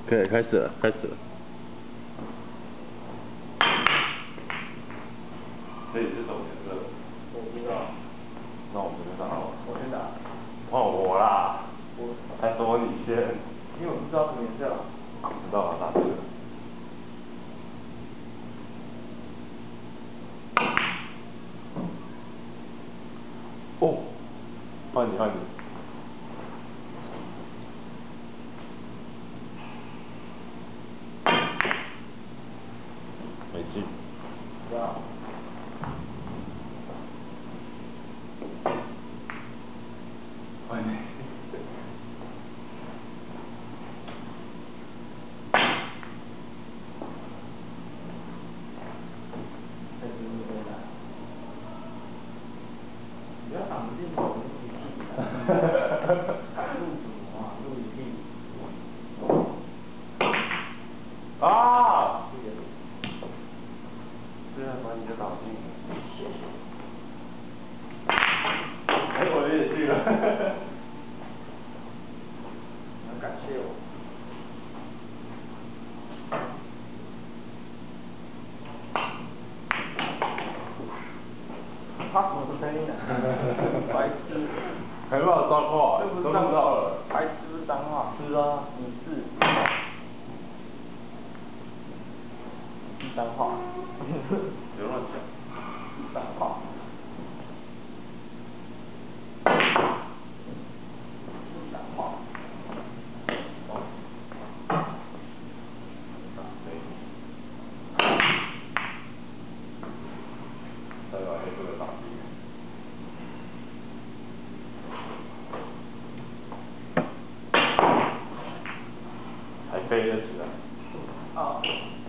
可以开始了，开始了。 这里是什么颜色？ 我不知道。 那我不知道。 我先打。 换我啦。还说你先。 因为我不知道什么颜色啊。 知道了，打这个。哦，换你。没进。 不要。 换你。 再给你回来。不要挡镜头，录一屁！录什么啊？录一屁！ 啊！对啊，把你就挡进了。 谢谢。 哎，我也去了。 很感谢我。发什么声音啊？白痴！ 还没有脏话， 这不是都脏话录到了。 白痴不是脏话。 是啊。 你是。是脏话。 别乱讲。 脏话。是脏话。 再把黑色的打进。还飞了起来。 哦。